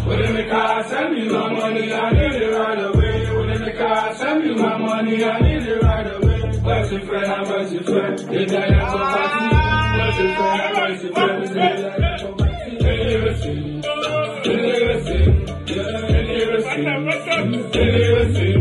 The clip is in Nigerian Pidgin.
Put in the car, send me my money, I need it right away. Put in the car, send me my money, I need it right away. Where's your friend, I'm where's your friend? Did I have to fight you? Where's your friend, I'm where's your friend? Did I have to fight you? Deliver, deliver, deliver, deliver, deliver, deliver,